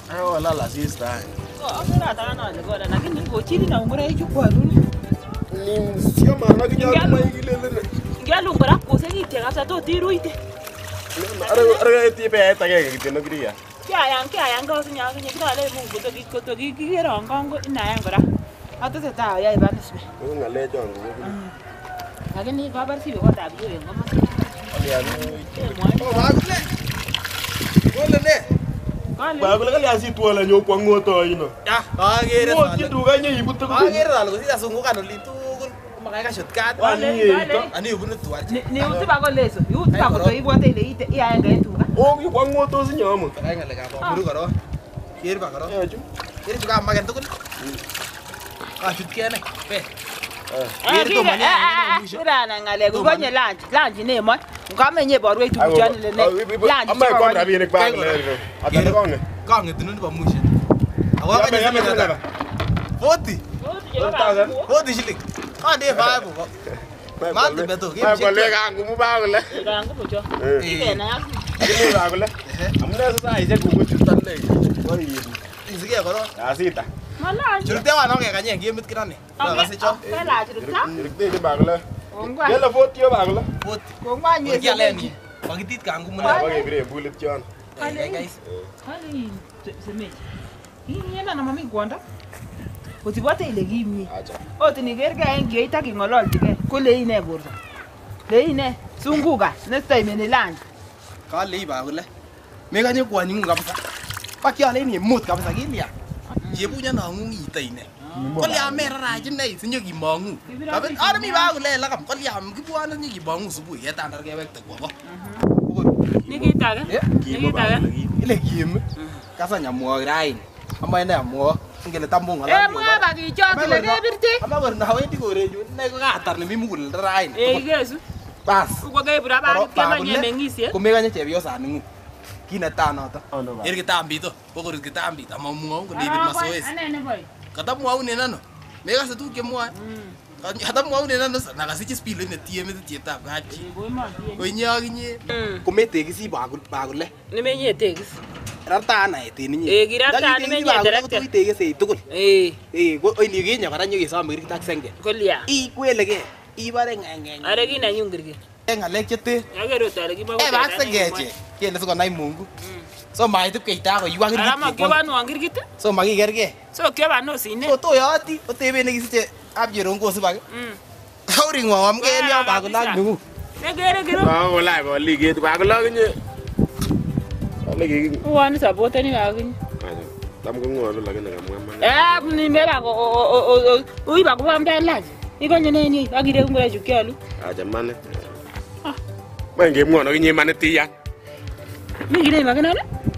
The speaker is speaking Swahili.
Wala la sister. Akira tana le goda lakini ngo chini na ngora hicho kwa runi. Ni sio maana kinya maigilele. Ngalo ngora kose kite kasa to tiruite. Ara tipe eta ke kiteno kiria. Kya yang ko sinya kinya kidale mungu to kikira ngongo ina yang ngora. Atese ta ya ibanisme. Ngale jongo. Lakini kabar sibe ko tabi yo ngoma. Bagule. Wala ne. Bagule kali asi tuala nyo kwa ngoto ino. Ya, agere. Mo kiduga nye ibutu ko. Agere dalo sila sungukan ulitugul. Makaya shortcut. Ani ubunu tuwa. Ni uti ba ko leso. Uti ba ko to ibote ile ite iya nga etuga. O ki kwa ngoto si nyamo. Kaya ngale ka ba buru karo. Kir ba karo. Kir juga magen tukul. Chut kene. Pe. Kira na ngale ko gonye lunch ne mo. Ngamenye borwe tu jani le ne. Lunch. Amma ko rabi ne kwa le. Atane konge. Konge tununi ba mushe. Awa ka nyama ngata. 40. 40 shilling. Ande 5 ko. Mante beto. Ko le ka ngumu ba ko le. Ka ngumu jo. Ike na yaku. Kile ba ko le. Amna sa ise ku ku chutan le. Ko yi. Isikia koro. Asita. Mala. Churte wa no ke kanye ngemit kirane. Ba se cho. Kala churta. Irikte ba ko le. Yela 40 yo ba ko le. 40. Ko ngwa nye Kia leni. Pagitit ka ngumu na. Ba ke bire bullet jon. Guys. Hali semeji. Yena na mami gwanda. Utibote ile gimni. Acha. Oti nigerga engi itaki ngolol dige. Kule ine borza. Le ine sunguga next time ni land. Ka le ba kule. Me kanye kwa nyingu kabisa. Pa kia le ni mut kabisa gilia. Ye punya na ngungi itaine. Ko le amera raji nei sinyo gi mangu. Kabin ara mi ba kule la kam ko le am gi buana ni gi mangu subu ye ta ndar ge wek te ko. Nikitaga. Nikitaga. Ile gim. Kasa nyamuo rai. Ama ene amuo. Ngele tambung ala. Mo ba gi chok le gebirti. Ama gor na hawe di gore ju ne ko atar ni mi mugul rai. Gesu. Bas. Uko ge bra ba kema nye mengisi. Ko mega nye chebio sa ningu. Kina tano to. Ir kitambi to. Ko gor kitambi ta mamuo ko David Masoes. Anene boy. Kata muo ne nano. Mega sa tu ke muo. Kata muo ne nano na kasi spilo ne tie me tie ta gachi. Ko nyagi nye. Ko mete gisi bagul le. Ni menye tegis. Rata na ete ni. Girata ni menye direct. Ko ite se tukul. Ko oi ni genya kara nyogi sa miri tak senge. Kolia. I kwele ge. I bare ngenge. Are gi na nyungirgi. Ngale chete. Agero tare gi ba. Ba senge che. Kele so nai mungu. So mai tu ke ta ko yuang ri. Ama ke ba no angirgite. So magi gerge. So ke ba no sine. So to yati. O tebe ne gisi che abjero ngo so ba. Hauri ngo am ge ni ba ko la nungu. Gero. Ba ko la ko lige ba ko la nye. Lagi. Wan sabote ni agin. Tam ko ngolo lagi na kamwa. Ni mera ko ui ba ko am dalaji. Iko nyene ni agire ngora jukialu. Aja mane. Ba ngem ngono nye mane tiya. Mi gire magana.